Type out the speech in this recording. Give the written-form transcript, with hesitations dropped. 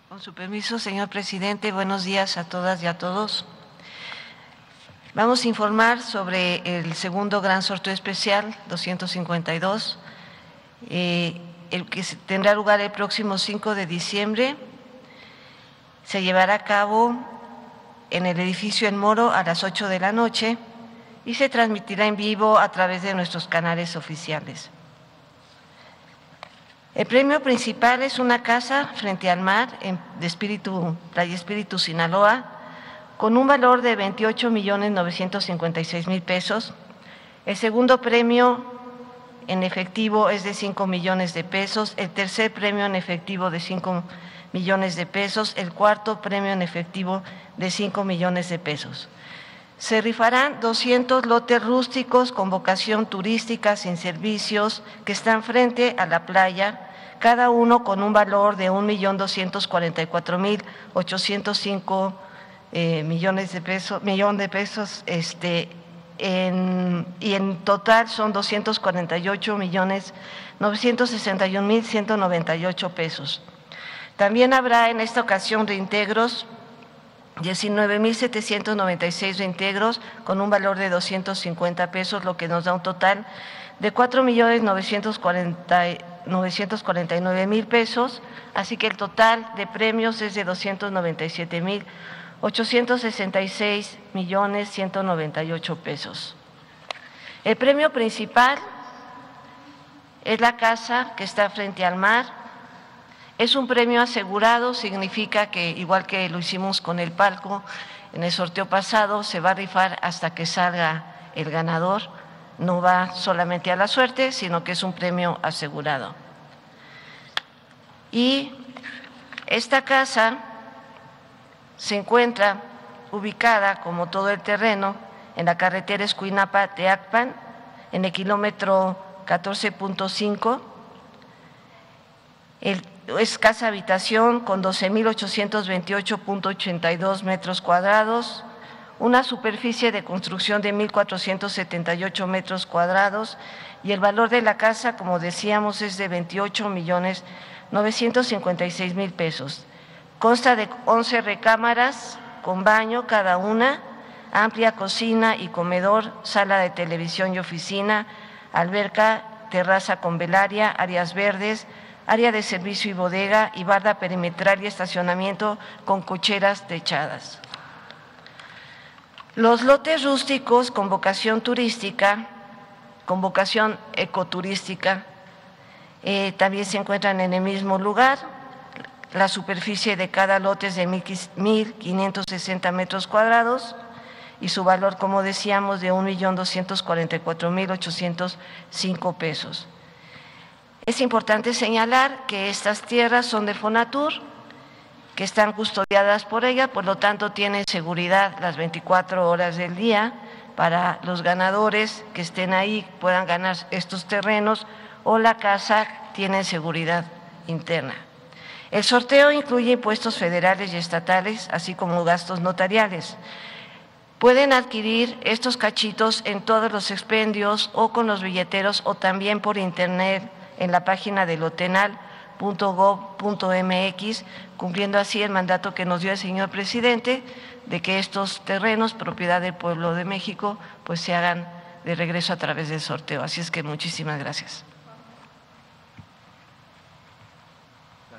Con su permiso, señor presidente, buenos días a todas y a todos. Vamos a informar sobre el segundo gran sorteo especial 252, el que tendrá lugar el próximo 5 de diciembre. Se llevará a cabo en el edificio El Moro a las 8 de la noche y se transmitirá en vivo a través de nuestros canales oficiales. El premio principal es una casa frente al mar de Playa Espíritu, Sinaloa, con un valor de 28,956,000 pesos. El segundo premio en efectivo es de 5 millones de pesos. El tercer premio en efectivo de 5 millones de pesos. El cuarto premio en efectivo de 5 millones de pesos. Se rifarán 200 lotes rústicos con vocación turística sin servicios que están frente a la playa, cada uno con un valor de 1,244,805 millones de pesos, y en total son 248,961,198 pesos. También habrá en esta ocasión reintegros, 19,796 reintegros con un valor de 250 pesos, lo que nos da un total de 4,949,000 pesos, así que el total de premios es de 297,866,198 pesos. El premio principal es la casa que está frente al mar. Es un premio asegurado, significa que igual que lo hicimos con el palco en el sorteo pasado, se va a rifar hasta que salga el ganador. No va solamente a la suerte, sino que es un premio asegurado. Y esta casa se encuentra ubicada, como todo el terreno, en la carretera Escuinapa-Teacpan, en el kilómetro 14.5. Es casa habitación con 12,828,82 metros cuadrados, una superficie de construcción de 1,478 metros cuadrados y el valor de la casa, como decíamos, es de 28,956,000 pesos. Consta de 11 recámaras con baño cada una, amplia cocina y comedor, sala de televisión y oficina, alberca, terraza con velaria, áreas verdes, área de servicio y bodega y barda perimetral y estacionamiento con cocheras techadas. Los lotes rústicos con vocación turística, con vocación ecoturística, también se encuentran en el mismo lugar. La superficie de cada lote es de 1,560 metros cuadrados y su valor, como decíamos, de 1,244,805 pesos. Es importante señalar que estas tierras son de Fonatur, que están custodiadas por ella, por lo tanto tienen seguridad las 24 horas del día para los ganadores que estén ahí, puedan ganar estos terrenos, o la casa tiene seguridad interna. El sorteo incluye impuestos federales y estatales, así como gastos notariales. Pueden adquirir estos cachitos en todos los expendios o con los billeteros o también por internet en la página del lotenal.gov.mx, cumpliendo así el mandato que nos dio el señor presidente de que estos terrenos, propiedad del pueblo de México, pues se hagan de regreso a través del sorteo. Así es que muchísimas gracias.